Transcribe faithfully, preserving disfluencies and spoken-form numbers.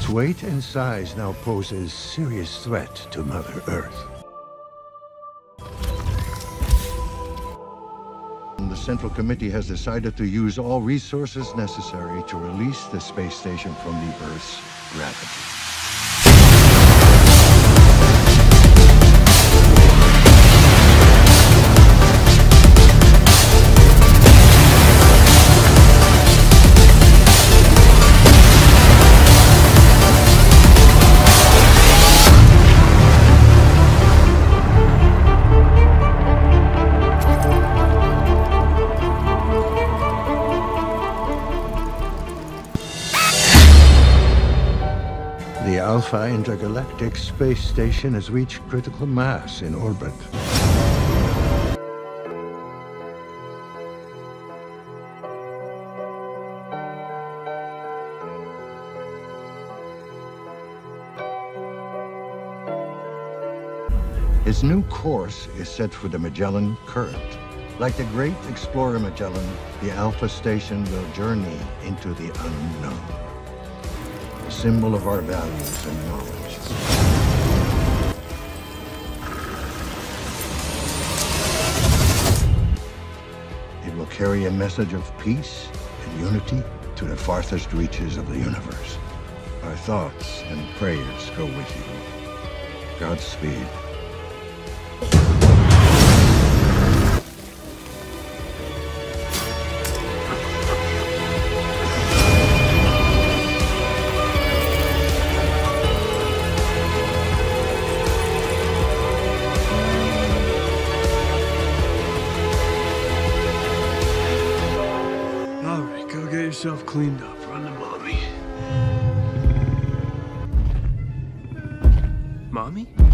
Its weight and size now poses serious threat to Mother Earth. The Central Committee has decided to use all resources necessary to release the space station from the Earth's gravity. The Alpha Intergalactic Space Station has reached critical mass in orbit. Its new course is set for the Magellan Current. Like the great explorer Magellan, the Alpha Station will journey into the unknown. A symbol of our values and knowledge. It will carry a message of peace and unity to the farthest reaches of the universe. Our thoughts and prayers go with you. Godspeed. All right, go get yourself cleaned up. Run to mommy. Mommy?